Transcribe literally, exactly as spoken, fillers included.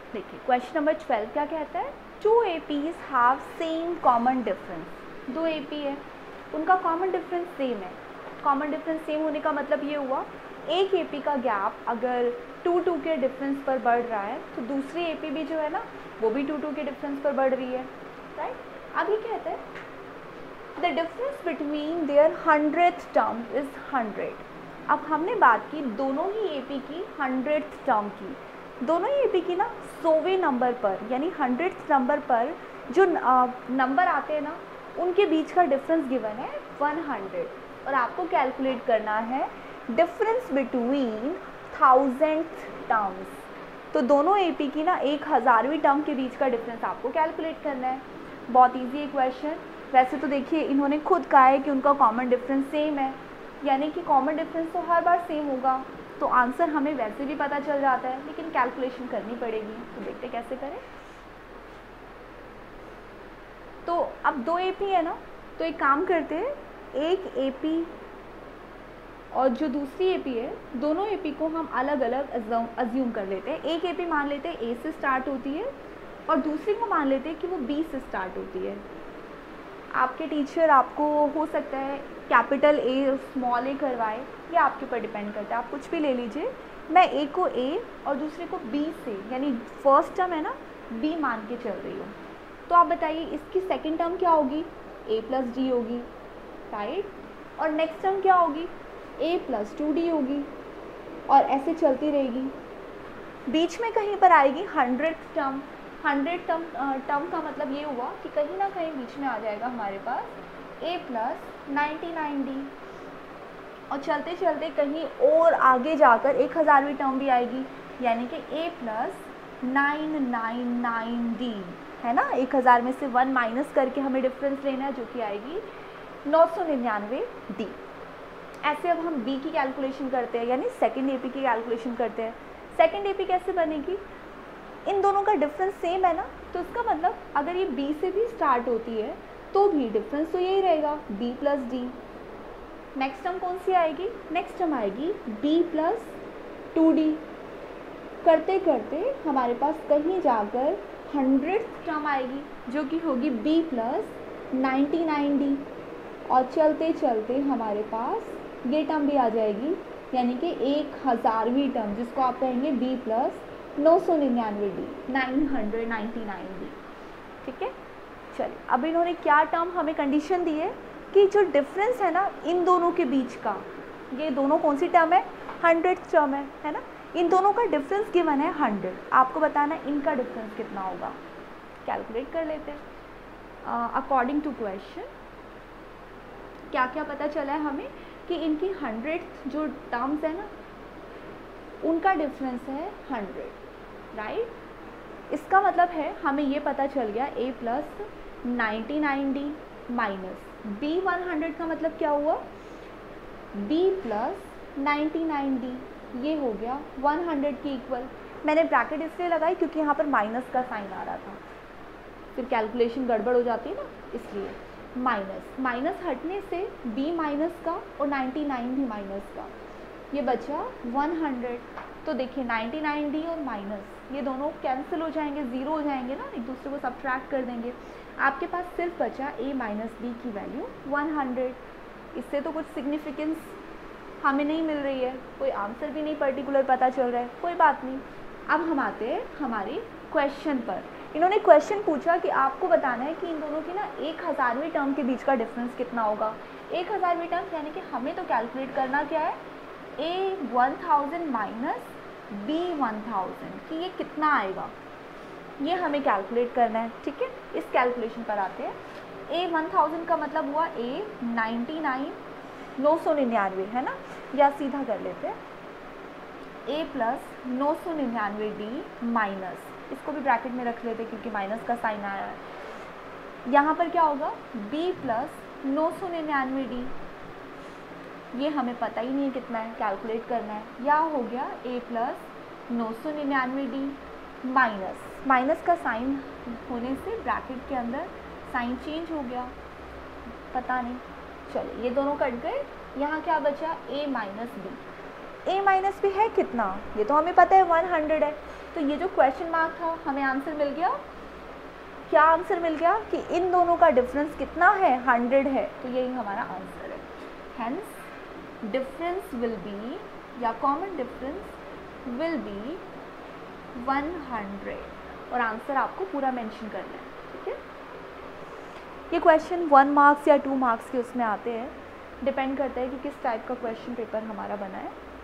देखिए question number twelve क्या कहता है, two A Ps have same common difference. दो ए पी है, उनका कॉमन डिफरेंस सेम है। कॉमन डिफरेंस सेम होने का मतलब ये हुआ एक ए पी का गैप अगर टू टू के डिफरेंस पर बढ़ रहा है तो दूसरी ए पी भी जो है ना वो भी टू टू के डिफरेंस पर बढ़ रही है, राइट। अब ये कहते हैं the difference between their hundred term is hundred. अब हमने बात की दोनों ही ए पी की हंड्रेड टर्म की, दोनों ही ए पी की ना सौवें नंबर पर यानी हंड्रेड नंबर पर जो नंबर आते हैं ना उनके बीच का डिफरेंस गिवन है वन हंड्रेड और आपको कैलकुलेट करना है डिफरेंस बिटवीन थाउजेंड टर्म्स। तो दोनों ए पी की ना एक हज़ारवीं टर्म के बीच का डिफरेंस आपको कैलकुलेट करना है। बहुत ईजी है क्वेश्चन। वैसे तो देखिए इन्होंने खुद कहा है कि उनका कॉमन डिफरेंस सेम है, यानी कि कॉमन डिफरेंस तो हर बार सेम होगा, तो आंसर हमें वैसे भी पता चल जाता है, लेकिन कैलकुलेशन करनी पड़ेगी। तो देखते कैसे करें। तो अब दो ए पी है ना, तो एक काम करते हैं, एक ए पी और जो दूसरी ए पी है दोनों ए पी को हम अलग अलग अज्यूम कर लेते हैं। एक ए पी मान लेते हैं ए से स्टार्ट होती है और दूसरी को मान लेते हैं कि वो बी से स्टार्ट होती है। आपके टीचर आपको हो सकता है कैपिटल ए स्मॉल ए करवाए, ये आपके ऊपर डिपेंड करता है, आप कुछ भी ले लीजिए। मैं ए को ए और दूसरे को बी से यानी फर्स्ट टर्म है ना बी मान के चल रही हूँ। तो आप बताइए इसकी सेकंड टर्म क्या होगी, ए प्लस डी होगी, राइट। और नेक्स्ट टर्म क्या होगी, ए प्लस टू डी होगी और ऐसे चलती रहेगी। बीच में कहीं पर आएगी hundred term. Hundred term term का मतलब ये हुआ कि कहीं ना कहीं बीच में आ जाएगा हमारे पास A plus ninety nine D और चलते चलते कहीं और आगे जाकर एक हज़ारवीं टर्म भी आएगी, यानी कि A plus nine nine nine D है ना। एक हज़ार में से वन माइनस करके हमें डिफरेंस लेना है जो कि आएगी नौ सौ निन्यानवे डी। ऐसे अब हम बी की कैलकुलेशन करते हैं यानी सेकेंड ए पी की कैलकुलेशन करते हैं। सेकेंड ए पी कैसे बनेगी, इन दोनों का डिफरेंस सेम है ना, तो इसका मतलब अगर ये बी से भी स्टार्ट होती है तो भी डिफरेंस तो यही रहेगा B plus D. Next term कौन सी आएगी, नेक्स्ट टर्म आएगी बी प्लस टू डी। करते करते हमारे पास कहीं जाकर हंड्रेड टर्म आएगी जो कि होगी B plus ninety nine D और चलते चलते हमारे पास ये टर्म भी आ जाएगी यानी कि एक हज़ारवीं टर्म जिसको आप कहेंगे बी प्लस नौ सौ निन्यानवे D, nine hundred ninety nine D. ठीक है, चलिए अब इन्होंने क्या टर्म हमें कंडीशन दी है कि जो डिफरेंस है ना इन दोनों के बीच का, ये दोनों कौन सी टर्म है, हंड्रेड टर्म है है ना। इन दोनों का डिफरेंस गिवन है हंड्रेड, आपको बताना है इनका डिफरेंस कितना होगा। कैलकुलेट कर लेते हैं अकॉर्डिंग टू क्वेश्चन। क्या क्या पता चला है हमें कि इनकी हंड्रेड जो टर्म्स है ना उनका डिफरेंस है हंड्रेड, राइट। इसका मतलब है हमें ये पता चल गया A plus ninety nine D minus B one hundred का मतलब क्या हुआ, B plus ninety nine D, ये हो गया वन हंड्रेड के इक्वल। मैंने ब्रैकेट इसलिए लगाई क्योंकि यहाँ पर माइनस का साइन आ रहा था, फिर कैलकुलेशन गड़बड़ हो जाती है ना, इसलिए माइनस माइनस हटने से b माइनस का और नाइन्टी नाइन भी माइनस का, ये बचा वन हंड्रेड। तो देखिए नाइन्टी नाइन डी और माइनस ये दोनों कैंसिल हो जाएंगे, ज़ीरो हो जाएंगे ना, एक दूसरे को सब्ट्रैक्ट कर देंगे। आपके पास सिर्फ बचा a माइनस बी की वैल्यू वन हंड्रेड। इससे तो कुछ सिग्निफिकेंस हमें नहीं मिल रही है, कोई आंसर भी नहीं पर्टिकुलर पता चल रहा है, कोई बात नहीं। अब हम आते हैं हमारे क्वेश्चन पर। इन्होंने क्वेश्चन पूछा कि आपको बताना है कि इन दोनों की ना एक हज़ारवीं टर्म के बीच का डिफरेंस कितना होगा। एक हज़ारवीं टर्म यानी कि हमें तो कैलकुलेट करना क्या है, A one thousand minus B one thousand कि ये कितना आएगा, ये हमें कैलकुलेट करना है। ठीक है, इस कैलकुलेशन पर आते हैं। ए वन थाउजेंड का मतलब हुआ ए नाइन्टी नाइन नौ सौ निन्यानवे है ना, या सीधा कर लेते हैं ए प्लस नौ सौ निन्यानवे डी माइनस, इसको भी ब्रैकेट में रख लेते क्योंकि माइनस का साइन आया है। यहाँ पर क्या होगा, b प्लस नौ सौ निन्यानवे डी, ये हमें पता ही नहीं है कितना है, कैलकुलेट करना है। या हो गया a प्लस नौ सौ निन्यानवे डी माइनस, माइनस का साइन होने से ब्रैकेट के अंदर साइन चेंज हो गया, पता नहीं, चलो ये दोनों कट गए। यहाँ क्या बचा, a minus B. a minus B है कितना, ये तो हमें पता है वन हंड्रेड है, तो ये जो क्वेश्चन मार्क था हमें आंसर मिल गया। क्या आंसर मिल गया कि इन दोनों का डिफरेंस कितना है, हंड्रेड है, तो यही हमारा आंसर है। हेंस डिफरेंस विल बी, या common difference will be one hundred, और आंसर आपको पूरा मेंशन करना है, ठीक है। ये क्वेश्चन वन मार्क्स या टू मार्क्स के उसमें आते हैं, डिपेंड करता है कि किस टाइप का क्वेश्चन पेपर हमारा बना है।